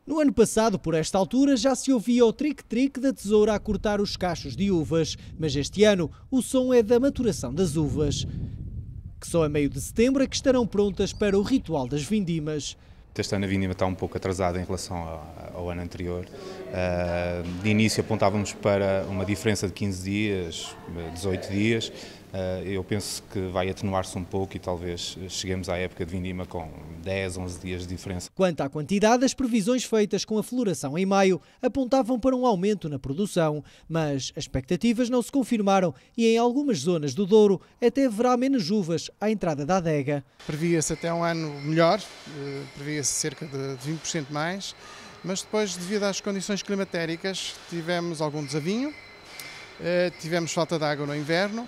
No ano passado, por esta altura, já se ouvia o tric-tric da tesoura a cortar os cachos de uvas, mas este ano o som é da maturação das uvas, que só a meio de setembro é que estarão prontas para o ritual das vindimas. Este ano a vindima está um pouco atrasada em relação ao ano anterior. De início apontávamos para uma diferença de 15 dias, 18 dias. Eu penso que vai atenuar-se um pouco e talvez cheguemos à época de vindima com 10, 11 dias de diferença. Quanto à quantidade, as previsões feitas com a floração em maio apontavam para um aumento na produção, mas as expectativas não se confirmaram e em algumas zonas do Douro até haverá menos uvas à entrada da adega. Previa-se até um ano melhor, previa-se cerca de 20% mais, mas depois, devido às condições climatéricas, tivemos algum desavinho, tivemos falta de água no inverno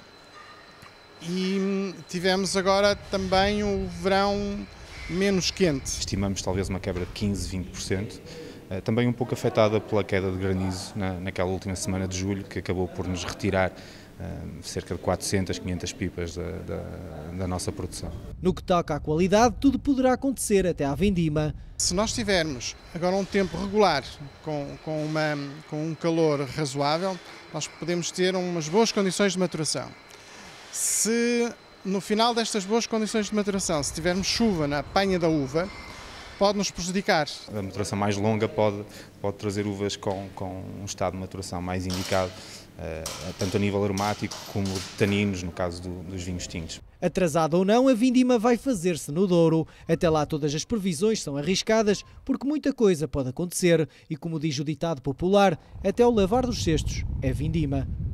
e tivemos agora também o verão menos quente. Estimamos talvez uma quebra de 15, 20%, também um pouco afetada pela queda de granizo naquela última semana de julho, que acabou por nos retirar cerca de 400, 500 pipas da nossa produção. No que toca à qualidade, tudo poderá acontecer até à vindima. Se nós tivermos agora um tempo regular, com um calor razoável, nós podemos ter umas boas condições de maturação. Se no final destas boas condições de maturação, se tivermos chuva na apanha da uva, pode nos prejudicar. A maturação mais longa pode trazer uvas com um estado de maturação mais indicado, tanto a nível aromático como de taninos, no caso dos vinhos tintos. Atrasada ou não, a vindima vai fazer-se no Douro. Até lá todas as previsões são arriscadas, porque muita coisa pode acontecer e, como diz o ditado popular, até o lavar dos cestos é vindima.